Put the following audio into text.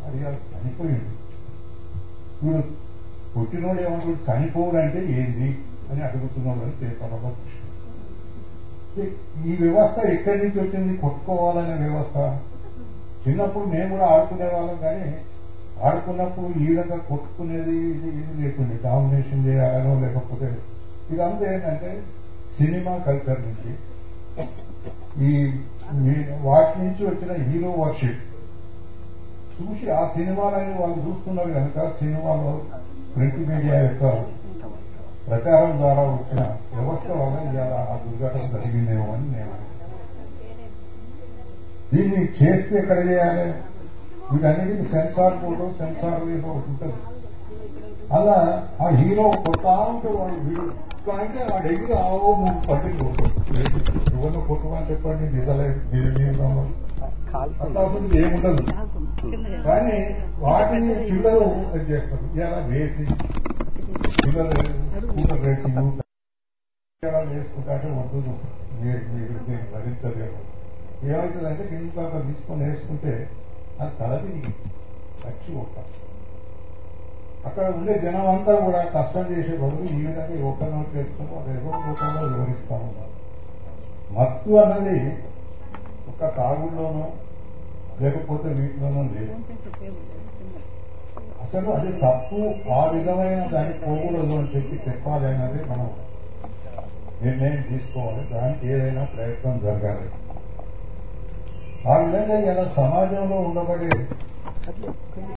అది చనిపోయింది. ఇప్పుడు పుట్టినోడు ఏమంటాడు, చనిపోవడం అంటే ఏంది అని అడుగుతున్నాడు పేపర్లో. ఈ వ్యవస్థ ఎక్కడి నుంచి వచ్చింది? కొట్టుకోవాలనే వ్యవస్థ. చిన్నప్పుడు మేము కూడా ఆడుకునే వాళ్ళం, కానీ ఆడుకున్నప్పుడు ఈ విధంగా కొట్టుకునేది ఇది లేకుండే. డామినేషన్ చేయాలనో లేకపోతే ఇదంతా ఏంటంటే సినిమా కల్చర్ నుంచి, ఈ వాటి నుంచి వచ్చిన హీరో వర్షిప్ చూసి ఆ సినిమాలని వాళ్ళు చూస్తున్నారు కనుక సినిమాలో ప్రింట్ మీడియా యొక్క ప్రచారం ద్వారా వచ్చిన వ్యవస్థ వల్ల ఇవాళ ఆ దుర్ఘటన జరిగిందేమో అని నేను. దీన్ని చేస్తే ఎక్కడ చేయాలి? వీటన్నిటికీ సెన్సార్ బోర్డు, సెన్సార్ ఏదో ఒకటి ఉంటుంది. అలా ఆ హీరో కొట్టా ఉంటే వాడు వీడు అంటే వాడు ఎగిరి ఆవో 3 పట్టింది ఎవరినో కొట్టమని చెప్పండి, నిజంలో అట్లా ఏముండదు. కానీ వాటిని పిల్లలు అది చేస్తారు. ఇలా వేసి పిల్లలు స్కూటర్ రేసింగ్ ఇలా వేసుకుంటే వద్దు, మీరు భరించలేము. ఏమవుతుందంటే కింద తీసుకొని వేసుకుంటే అది తలది వచ్చి ఉంటాం. అక్కడ ఉండే జనం అంతా కూడా కష్టం చేసే బదులు ఈ విధంగా ఒక్క నోట్ చేసుకుని వాళ్ళు ఎవరి రూపంలో వివరిస్తా ఉన్నారు. మత్తు అన్నది ఒక తాగుల్లోనో లేకపోతే వీటిలోనూ లేదు. అసలు అది తప్పు, ఆ విధమైన దాన్ని పోకూడదు అని చెప్పాలి అన్నది మనం నిర్ణయం తీసుకోవాలి. దానికి ఏదైనా ప్రయత్నం జరగాలి. ఆ విధంగా ఇలా సమాజంలో ఉండబడే